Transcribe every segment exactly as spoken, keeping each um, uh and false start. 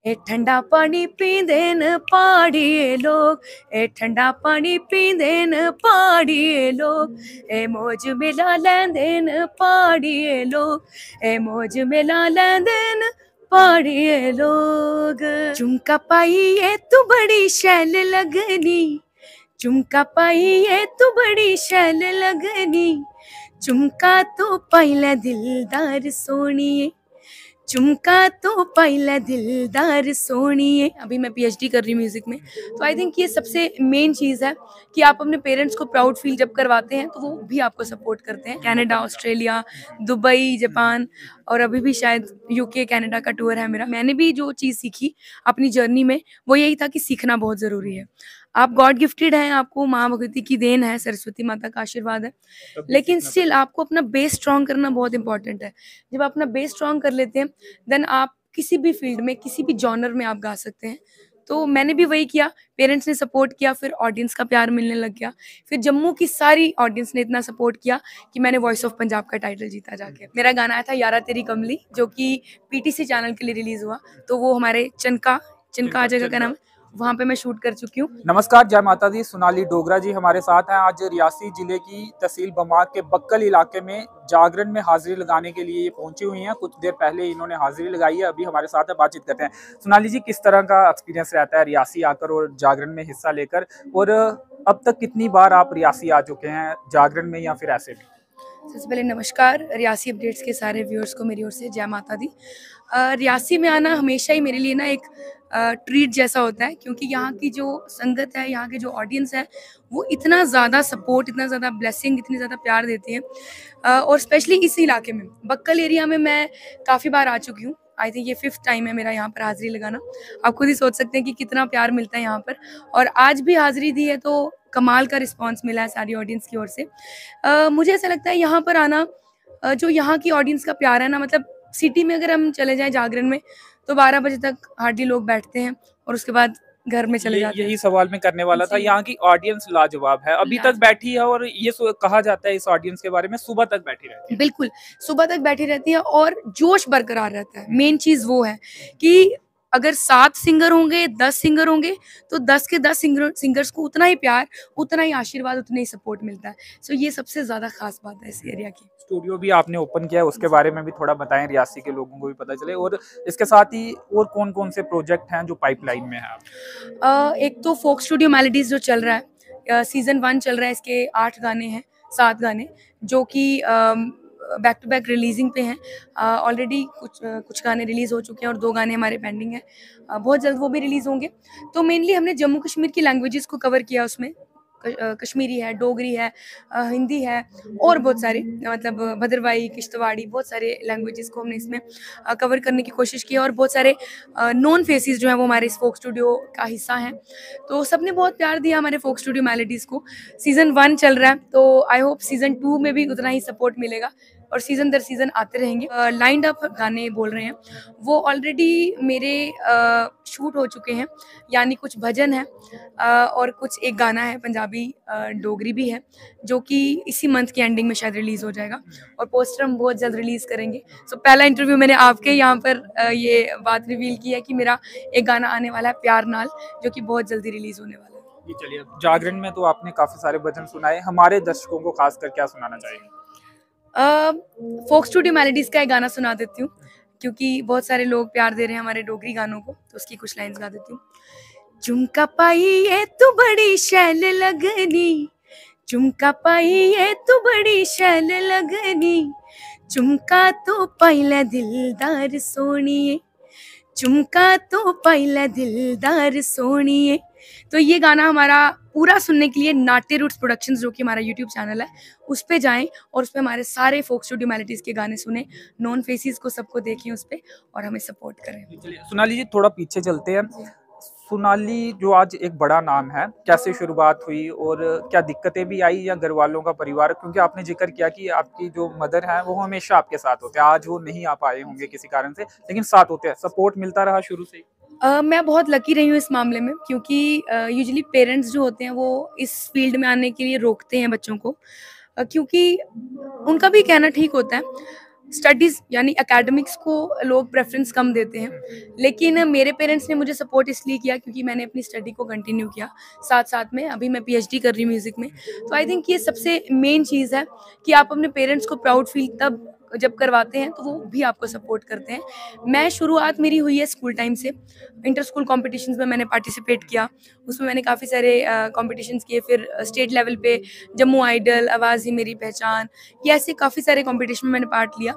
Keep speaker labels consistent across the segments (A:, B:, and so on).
A: ए ठंडा पानी पींदे न पहाड़ी लोग, ए ठंडा पानी पींदे न पहाड़ी लोग, ए मौज मिला लैंदे न पहाड़ी लोग, ए मौज मिला लैंदे न पहाड़ी लोग। झुमका पाइए तू बड़ी शैल लगनी, झुमका पाइए तू बड़ी शैल लगनी, झुमका तो पाइला दिलदार सोनिए, झुमका तो पाइला दिलदार सोनिए। अभी मैं पीएचडी कर रही हूँ म्यूजिक में, तो आई थिंक ये सबसे मेन चीज़ है कि आप अपने पेरेंट्स को प्राउड फील जब करवाते हैं तो वो भी आपको सपोर्ट करते हैं। कनाडा, ऑस्ट्रेलिया, दुबई, जापान और अभी भी शायद यूके कनाडा का टूर है मेरा। मैंने भी जो चीज़ सीखी अपनी जर्नी में वो यही था कि सीखना बहुत ज़रूरी है। आप गॉड गिफ्टेड हैं, आपको माँ भगवती की देन है, सरस्वती माता का आशीर्वाद है, लेकिन स्टिल आपको अपना बेस स्ट्रॉन्ग करना बहुत इंपॉर्टेंट है। जब आप अपना बेस स्ट्रॉन्ग कर लेते हैं देन आप किसी भी फील्ड में, किसी भी जॉनर में आप गा सकते हैं। तो मैंने भी वही किया, पेरेंट्स ने सपोर्ट किया, फिर ऑडियंस का प्यार मिलने लग गया, फिर जम्मू की सारी ऑडियंस ने इतना सपोर्ट किया कि मैंने वॉइस ऑफ पंजाब का टाइटल जीता जाके। मेरा गाना आया था यारा तेरी कमली, जो कि पीटीसी चैनल के लिए रिलीज हुआ, तो वो हमारे चनका चनका जगह का नाम है, वहाँ पे मैं शूट कर चुकी हूँ।
B: नमस्कार, जय माता दी। सोनाली डोगरा जी हमारे साथ हैं। आज रियासी जिले की तहसील बमाक के बक्कल इलाके में जागरण में हाजिरी लगाने के लिए ये पहुंची हुई हैं। कुछ देर पहले इन्होंने हाजिरी लगाई है, अभी हमारे साथ है, बातचीत करते हैं। सोनाली जी, किस तरह का एक्सपीरियंस रहता है रियासी आकर और जागरण में हिस्सा लेकर, और अब तक कितनी बार आप रियासी आ चुके हैं जागरण में या फिर ऐसे भी?
A: सबसे पहले नमस्कार रियासी अपडेट्स के सारे व्यूअर्स को मेरी ओर से जय माता दी। रियासी में आना हमेशा ही मेरे लिए ना एक ट्रीट जैसा होता है, क्योंकि यहाँ की जो संगत है, यहाँ के जो ऑडियंस है, वो इतना ज़्यादा सपोर्ट, इतना ज़्यादा ब्लेसिंग, इतनी ज़्यादा प्यार देती है। और स्पेशली इस इलाके में, बक्कल एरिया में मैं काफ़ी बार आ चुकी हूँ। आई थिंक ये फिफ्थ टाइम है मेरा यहाँ पर हाजिरी लगाना। आप खुद ही सोच सकते हैं कि कितना प्यार मिलता है यहाँ पर, और आज भी हाजिरी दी है तो कमाल का रिस्पांस मिला है सारी ऑडियंस की ओर से। uh, मुझे ऐसा लगता है यहाँ पर आना, uh, जो यहाँ की ऑडियंस का प्यार है ना, मतलब सिटी में अगर हम चले जाएं जागरण में तो बारह बजे तक हार्डली लोग बैठते हैं और उसके बाद घर में चले जाते हैं।
B: यही सवाल मैं करने वाला था। यहाँ की ऑडियंस लाजवाब है, अभी तक बैठी है, और ये कहा जाता है इस ऑडियंस के बारे में सुबह तक बैठी रहती है।
A: बिल्कुल, सुबह तक बैठी रहती है और जोश बरकरार रहता है। मेन चीज़ वो है कि अगर सात सिंगर होंगे, दस सिंगर होंगे, तो दस के दस सिंगर सिंगर्स को उतना ही प्यार, उतना ही आशीर्वाद, उतना ही सपोर्ट मिलता है। सो ये सबसे ज़्यादा खास बात है इस एरिया की।
B: स्टूडियो भी आपने ओपन किया है, उसके बारे में भी थोड़ा बताएं, रियासी के लोगों को भी पता चले, और इसके साथ ही और कौन कौन से प्रोजेक्ट हैं जो पाइपलाइन में है?
A: uh, एक तो फोक स्टूडियो मेलोडीज जो चल रहा है, सीजन वन चल रहा है, इसके आठ गाने हैं, सात गाने जो कि बैक टू बैक रिलीजिंग पे हैं। ऑलरेडी uh, कुछ uh, कुछ गाने रिलीज़ हो चुके हैं और दो गाने हमारे पेंडिंग हैं। uh, बहुत जल्द वो भी रिलीज़ होंगे। तो मेनली हमने जम्मू कश्मीर की लैंग्वेजेस को कवर किया उसमें। कश्मीरी है, डोगरी है, हिंदी है, और बहुत सारे, मतलब भद्रवाही, किश्तवाड़ी, बहुत सारे लैंग्वेजेस को हमने इसमें कवर करने की कोशिश की है। और बहुत सारे नॉन फेसेस जो हैं वो हमारे इस फोक स्टूडियो का हिस्सा हैं। तो सबने बहुत प्यार दिया हमारे फोक स्टूडियो मेलोडीज़ को। सीज़न वन चल रहा है, तो आई होप सीज़न टू में भी उतना ही सपोर्ट मिलेगा और सीज़न दर सीज़न आते रहेंगे। लाइंड अप गाने बोल रहे हैं, वो ऑलरेडी मेरे शूट हो चुके हैं, यानी कुछ भजन है और कुछ एक गाना है पंजाबी, डोगरी भी है, जो कि इसी मंथ के एंडिंग में शायद रिलीज़ हो जाएगा, और पोस्टर हम बहुत जल्द रिलीज़ करेंगे। सो so, पहला इंटरव्यू मैंने आपके यहाँ पर ये बात रिवील की है कि मेरा एक गाना आने वाला है प्यार नाल, जो कि बहुत जल्दी रिलीज़ होने वाला है।
B: जी चलिए, जागरण में तो आपने काफ़ी सारे भजन सुनाए, हमारे दर्शकों को खासकर क्या सुनाना चाहिए?
A: फोक स्टूडियो मेलोडीज़ का एक गाना सुना देती हूँ, क्योंकि बहुत सारे लोग प्यार दे रहे हैं हमारे डोगरी गानों को, तो उसकी कुछ लाइन्स गा देती हूँ। झुमका पाइए तू बड़ी शैल लगनी, झुमका पाइए तू बड़ी शैल लगनी, झुमका तो पाइला दिलदार सोनिए, झुमका तो पाइला दिलदार सोनिए। तो ये गाना हमारा पूरा सुनने के लिए नाट्य रूट्स प्रोडक्शंस, जो कि हमारा यूट्यूब चैनल है, उस पे जाएं और उस पे हमारे सारे फोक स्टूडियो मेलोडीज़ के गाने सुने, नॉन फेसेस को सबको देखें उस पे और हमें सपोर्ट करें।
B: सोनाली जी, थोड़ा पीछे चलते हैं। सोनाली जो आज एक बड़ा नाम है, कैसे शुरुआत हुई और क्या दिक्कतें भी आई या घर वालों का, परिवार? क्योंकि आपने जिक्र किया कि आपकी जो मदर है वो हमेशा आपके साथ होते हैं, आज वो नहीं आ पाए होंगे किसी कारण से, लेकिन साथ होते हैं, सपोर्ट मिलता रहा शुरू से ही?
A: Uh, मैं बहुत लकी रही हूँ इस मामले में, क्योंकि यूजुअली uh, पेरेंट्स जो होते हैं वो इस फील्ड में आने के लिए रोकते हैं बच्चों को, uh, क्योंकि उनका भी कहना ठीक होता है। स्टडीज़ यानी एकेडमिक्स को लोग प्रेफ़रेंस कम देते हैं, लेकिन मेरे पेरेंट्स ने मुझे सपोर्ट इसलिए किया क्योंकि मैंने अपनी स्टडी को कंटिन्यू किया साथ-साथ में। अभी मैं पीएचडी कर रही हूँ म्यूज़िक में। तो आई थिंक ये सबसे मेन चीज़ है कि आप अपने पेरेंट्स को प्राउड फ़ील तब जब करवाते हैं, तो वो भी आपको सपोर्ट करते हैं। मैं शुरुआत मेरी हुई है स्कूल टाइम से। इंटर स्कूल कॉम्पिटिशन्स में मैंने पार्टिसिपेट किया। उसमें मैंने काफ़ी सारे अ, कॉम्पिटिशन्स किए, फिर स्टेट लेवल पे जम्मू आइडल, आवाज़ ही मेरी पहचान, ये ऐसे काफ़ी सारे कॉम्पिटिशन में मैंने पार्ट लिया।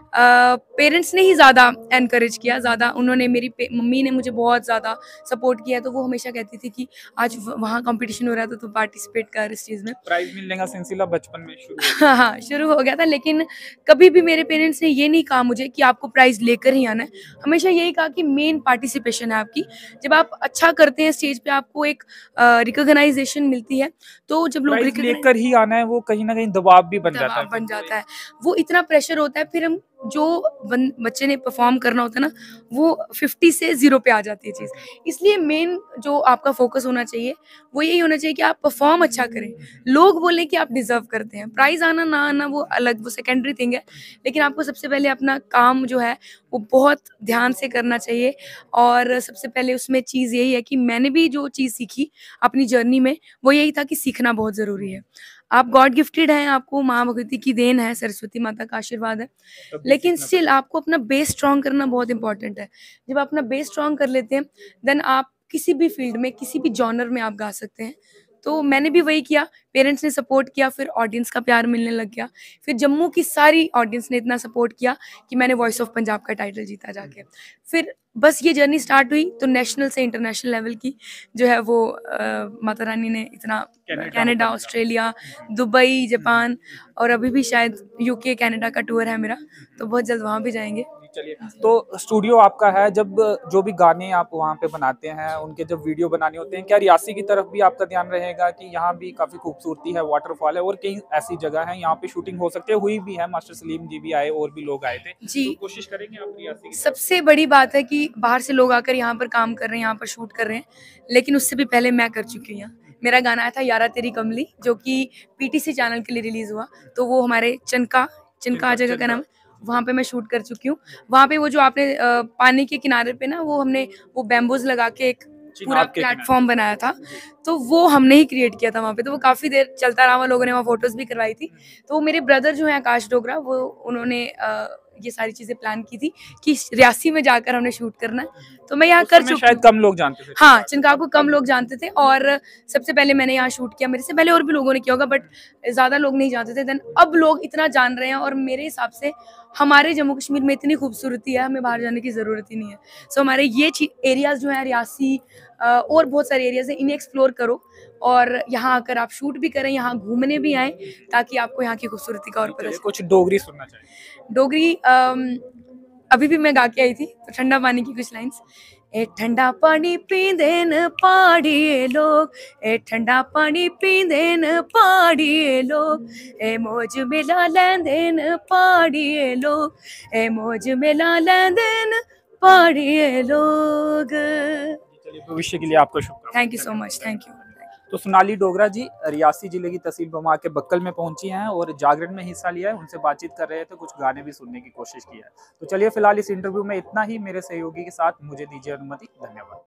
A: पेरेंट्स ने ही ज़्यादा एनकरेज किया, ज़्यादा उन्होंने मेरी मम्मी ने मुझे बहुत ज़्यादा सपोर्ट किया, तो वो हमेशा कहती थी कि आज वहाँ कंपटीशन हो रहा है तो तू पार्टिसिपेट कर इस चीज़ में।
B: प्राइज मिलने का सिलसिला बचपन में शुरू
A: हाँ हाँ शुरू हो गया था, लेकिन कभी भी मेरे पेरेंट्स ने ये नहीं कहा मुझे कि आपको प्राइज़ लेकर ही आना है। हमेशा यही कहा कि मेन पार्टिसिपेशन है आपकी। जब आप अच्छा करते हैं स्टेज पे, आपको एक रिकॉग्नाइजेशन मिलती है, तो जब लोग
B: प्राइज लेकर ही आना है, वो कहीं ना कहीं दबाव भी बन जाता है।
A: दबाव बन जाता है, वो इतना प्रेशर होता है, फिर हम जो बन, बच्चे ने परफॉर्म करना होता है ना, वो फिफ्टी से जीरो पे आ जाती है चीज़। इसलिए मेन जो आपका फोकस होना चाहिए वो यही होना चाहिए कि आप परफॉर्म अच्छा करें, लोग बोलें कि आप डिजर्व करते हैं। प्राइज आना ना आना वो अलग, वो सेकेंडरी थिंग है, लेकिन आपको सबसे पहले अपना काम जो है वो बहुत ध्यान से करना चाहिए। और सबसे पहले उसमें चीज़ यही है कि मैंने भी जो चीज़ सीखी अपनी जर्नी में, वो यही था कि सीखना बहुत ज़रूरी है। आप गॉड गिफ्टेड हैं, आपको माँ भगवती की देन है, सरस्वती माता का आशीर्वाद है, लेकिन स्टिल आपको अपना बेस स्ट्रॉन्ग करना बहुत इंपॉर्टेंट है। जब आप अपना बेस स्ट्रॉन्ग कर लेते हैं, देन आप किसी भी फील्ड में, किसी भी जॉनर में आप गा सकते हैं। तो मैंने भी वही किया, पेरेंट्स ने सपोर्ट किया, फिर ऑडियंस का प्यार मिलने लग गया। फिर जम्मू की सारी ऑडियंस ने इतना सपोर्ट किया कि मैंने वॉइस ऑफ पंजाब का टाइटल जीता जाके। फिर बस ये जर्नी स्टार्ट हुई, तो नेशनल से इंटरनेशनल लेवल की जो है वो अ, माता रानी ने इतना, कनाडा, ऑस्ट्रेलिया, दुबई, जापान और अभी भी शायद यूके, कनाडा का टूर है मेरा, तो बहुत जल्द वहाँ भी जाएंगे।
B: चलिए, तो स्टूडियो आपका है, जब जो भी गाने आप वहाँ पे बनाते हैं, उनके जब वीडियो बनाने होते हैं, क्या रियासी की तरफ भी आपका ध्यान रहेगा कि यहाँ भी काफी खूबसूरती है, वाटरफॉल है और कई ऐसी जगह है यहाँ पे शूटिंग हो सकती है, हुई भी है, मास्टर सलीम जी भी आए और भी लोग आए थे
A: जी,
B: तो कोशिश करेंगे आप रियासी की?
A: सबसे बड़ी बात है कि बाहर से लोग आकर यहाँ पर काम कर रहे हैं, यहाँ पर शूट कर रहे हैं, लेकिन उससे भी पहले मैं कर चुकी हूँ। मेरा गाना आया था यारा तेरी कमली, जो कि पीटीसी चैनल के लिए रिलीज हुआ, तो वो हमारे चनका चनका जगह का नाम है, वहाँ पे मैं शूट कर चुकी हूँ। वहाँ पे वो जो आपने अ, पानी के किनारे पे ना, वो हमने वो बैम्बूज लगा के एक पूरा प्लेटफॉर्म बनाया था, तो वो हमने ही क्रिएट किया था वहाँ पे। तो वो काफ़ी देर चलता रहा, लोगों ने वहाँ फोटोज भी करवाई थी। तो वो मेरे ब्रदर जो है आकाश डोगरा, वो उन्होंने अ, ये सारी चीज़ें प्लान की थी कि रियासी में जाकर हमने शूट करना है, तो मैं यहाँ कर चुकी
B: शायद कम लोग जानते थे।
A: हाँ, चिनका को कम लोग जानते थे, और सबसे पहले मैंने यहाँ शूट किया। मेरे से पहले और भी लोगों ने किया होगा, बट ज़्यादा लोग नहीं जानते थे। देन अब लोग इतना जान रहे हैं, और मेरे हिसाब से हमारे जम्मू कश्मीर में इतनी खूबसूरती है, हमें बाहर जाने की ज़रूरत ही नहीं है। सो हमारे ये एरियाज़ जो हैं, रियासी और बहुत सारे एरियाज़ हैं, इन्हें एक्सप्लोर करो और यहाँ आकर आप शूट भी करें, यहाँ घूमने भी आएँ, ताकि आपको यहाँ की खूबसूरती का और पता चले।
B: कुछ डोगरी सुनना चाहिए।
A: डोगरी अभी भी मैं गा के आई थी, तो ठंडा पानी की कुछ लाइन्स। ए ठंडा पानी पींदे न पहाड़िए लोग, ए ठंडा पानी पींदे न पहाड़िए लोग, ए मौज मिला लैंदे न पहाड़िए लोग, ए मौज मिला लैंदे न पहाड़िए लोग।
B: भविष्य के लिए आपको शुभकामनाएं।
A: Thank you so much, thank you.
B: तो सोनाली डोगरा जी रियासी जिले की तहसील बमा के बक्कल में पहुंची हैं और जागरण में हिस्सा लिया है, उनसे बातचीत कर रहे थे, कुछ गाने भी सुनने की कोशिश की है। तो चलिए फिलहाल इस इंटरव्यू में इतना ही। मेरे सहयोगी के साथ मुझे दीजिए अनुमति। धन्यवाद।